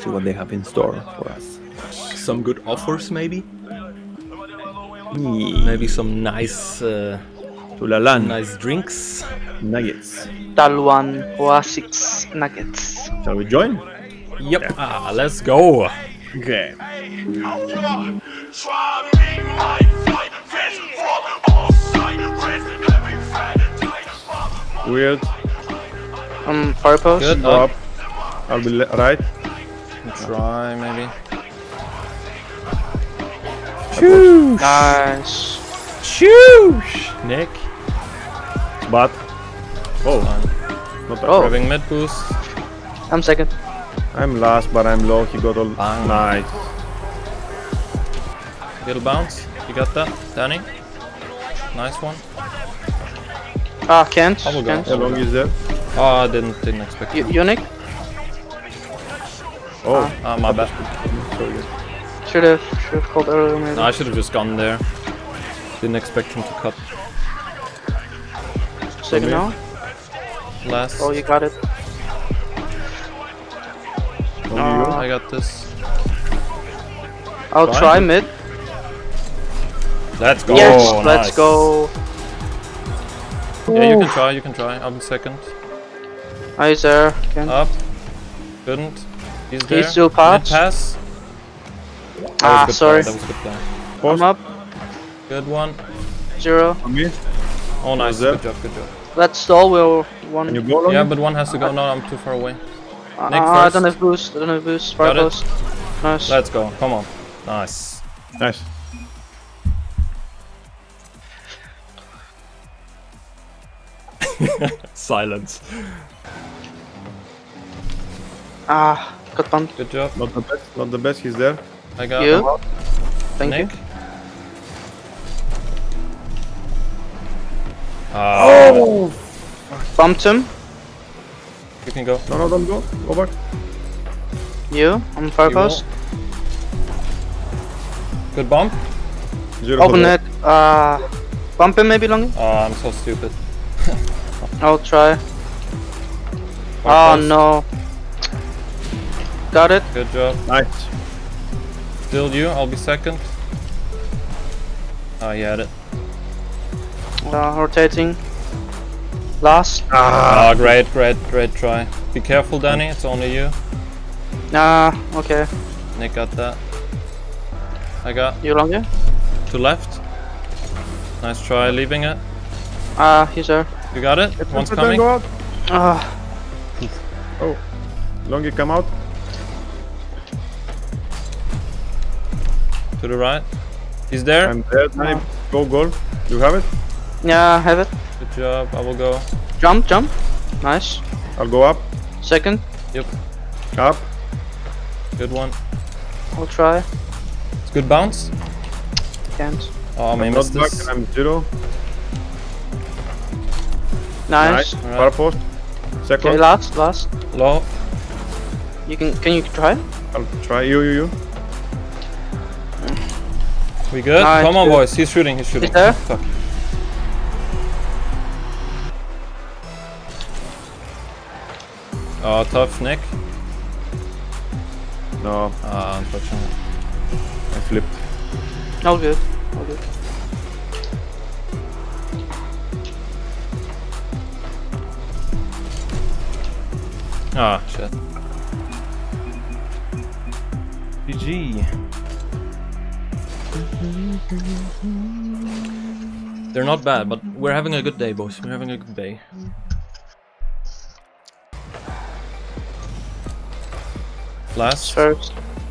see what they have in store for us. Some good offers, maybe? Yeah. Maybe some nice nice drinks. Nuggets. Dalwan Oasis Nuggets. Shall we join? Yep. Let's go. Okay. Weird. Fire post. Good. Go up. I'll be right. Try maybe. Shoo! Nice. Shoosh! Nick. But. Oh. Fine. Not bad. Oh. Grabbing mid boost. I'm second. I'm last, but I'm low. He got all. Bang. Nice. Little bounce. You got that, Danny? Nice one. Ah, can't. I will go. Can't. How long is there? Oh, I didn't expect it. Unique? Oh. My bad. Sorry. Should have called earlier maybe. No, I should have just gone there. Didn't expect him to cut Second now. last. Oh, you got it. Only you? I got this. I'll Fine. try mid. Let's go. Yes, nice. let's go. Yeah, you can try. I'll be second. He's there. Can. Up. Couldn't. He's there. He's still Mid pass. pass. Ah, Good sorry. play. That was a good play. Post. I'm up. Good one. 0. On me. Oh, nice. there. Good job. Good job. Let's stall. We'll one. Can you go long? Yeah, but one has to go. No, I'm too far away. Nick I first. don't have boost. I don't have boost. Fire Got it. post. Nice. Let's go. Come on. Nice. Nice. Silence. Ah, got bumped. Good job. Not the best. Not the best. He's there. I got You. Thank Nick. you. Oh. Bumped him. You can go. No, don't go. Go back. You. I'm fire You post. Good bump. Zero. Open for it. Bump him maybe Longey. Oh, I'm so stupid. I'll try. Far Oh post. no. Got it. Good job. Nice. Still you. I'll be second. Oh, you had it. Rotating. Last. Ah, great try. Be careful, Danny. It's only you. Okay. Nick got that. I got You Longey? to left. Nice try, leaving it. He's there. You got it? One's coming. Go out. Ah, Oh. Longey, come out. To the right. He's there. I'm there. Danny. Go goal. You have it? yeah, have it. Good job. I will go. Jump. Nice. I'll go up. Second. Yep. Up. Good one. I'll try. It's good bounce. Can't. Oh, I may I'm miss not back. this. I'm zero. Nice. Alright. Far post. Second. Okay, last. Low. Can you try? I'll try. You. We good? Nice, Come on, good. boys. He's shooting. there? Fuck. Oh, tough, Nick. No, Unfortunate. I flipped. All good. Ah, shit. GG. They're not bad, but we're having a good day, boys. We're having a good day. Last. First.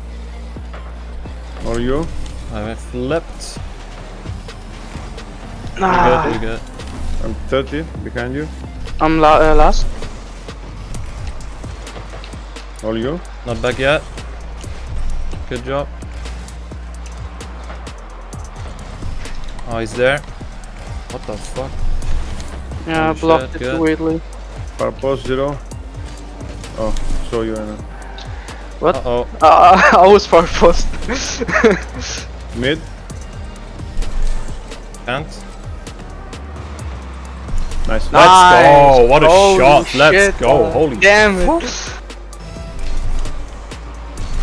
Or you? I flipped. Ah, We good. I'm 30 behind you. I'm last. All you? Not back yet. Good job. Oh, he's there. What the fuck? Yeah, Holy blocked shit, it good. weirdly. Far post 0. Oh, saw you. Anna. What? Uh-oh. I was far post. Mid. Can't. Nice. Let's go! What a Holy shot! Let's shit. go! Holy Damn it!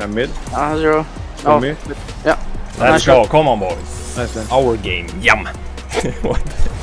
Mid. 0. For Oh, me. yeah. Let's Nice go. shot. Come on, boys. Nice man. Our game. Yum. What?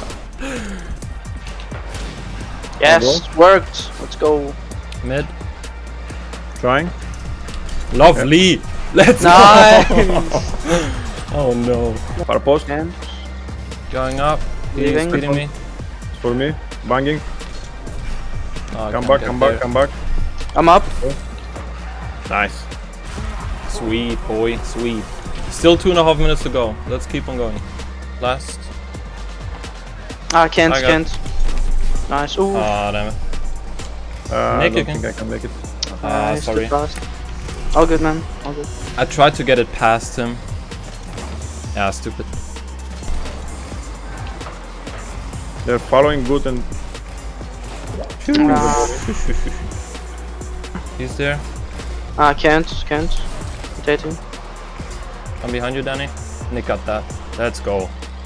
Yes, worked. Let's go. Mid. Trying. Lovely. Let's Nice. go. Oh no. Far post. And Going up. He's Leaving. beating me. It's for me. Banging. Oh, I Come can't back, get come there. back, come back. I'm up. Nice. Sweet boy, sweet. Still 2.5 minutes to go. Let's keep on going. Last. Ah, can't, I got- can't. Nice. Ooh. Ah, damn it. I Make don't again. think I can make it. Nice, sorry. good pass. All good, man. All good. I tried to get it past him. Yeah, stupid. They're following good and He's there. Can't. Rotating. I'm behind you, Danny. Nick got that. Let's go.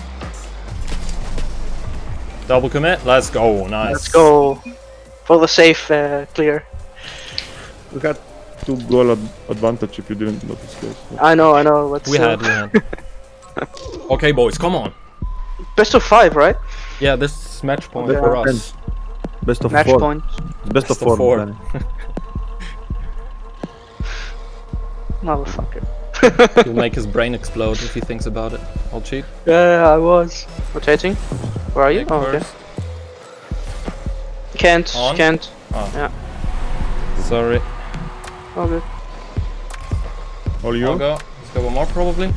Double commit. Let's go. Nice. Let's go. For the safe clear. we got 2 goal advantage if you didn't notice this. I know. What's We had. Okay, boys, come on. best of 5, right? Yeah, this is match point Best for of us. Best of Match 4. point. Best of Best of 4. four. Danny. Motherfucker. He'll make his brain explode if he thinks about it. I'll cheat. Yeah, I was. Rotating. Where are you? Take Oh, okay. first. Can't. On? Can't. Oh. Yeah. Sorry. All good. All you? I'll go. Let's go one more probably.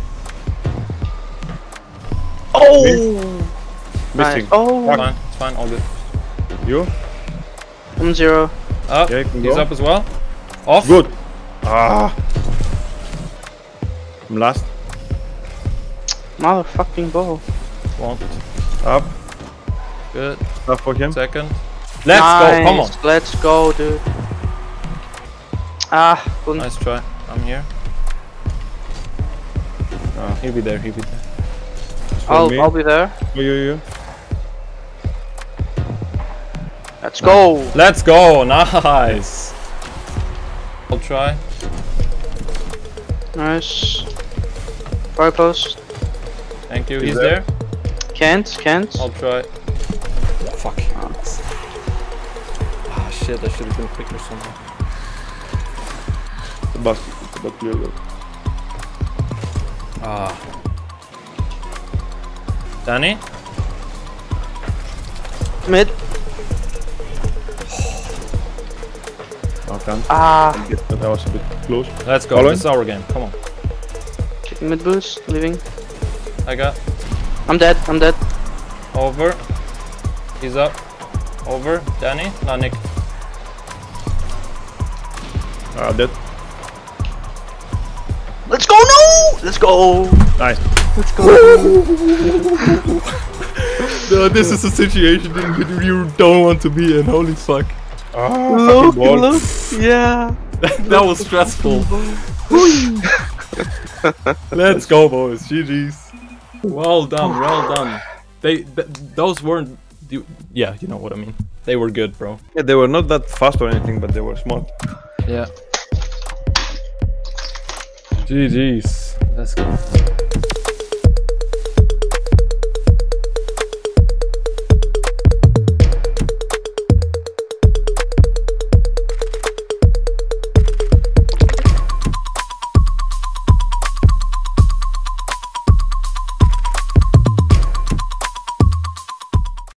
Oh! Missing. Nice. Oh! Fine. It's fine. All good. You? I'm 0. Up. Yeah, you can He's go. up as well. Off. Good. Ah. I'm last. Motherfucking ball. Won't. Up. Good. Tough for him. Second. Let's go. Come on. Let's go, dude. Ah, couldn't. Nice try. I'm here. He'll be there. He'll be there. me. I'll be there. You. Let's go. Let's go. Nice. I'll try. Nice. Fire post. Thank you. He's He's there. there. Can't. I'll try. Fuck. Ah shit, I should have been quicker somehow. The bus. It's about clear though. Ah. Danny? Mid. I can't. Ah. That was a bit close. Let's go. Following? This is our game. Come on. Taking mid boost. Leaving. I got I'm dead. over. He's up. Over. Danny? No, Nick. Dead. Let's go. No. Let's go. Nice. Let's go. No, this is a situation you don't want to be in. Holy fuck. Ah, fucking ball. Yeah. That was stressful. Let's go, boys. GG's. Well done. Well done. Those weren't. Yeah, you know what I mean. They were good, bro. Yeah, they were not that fast or anything, but they were smart. Yeah. GG's. Let's go.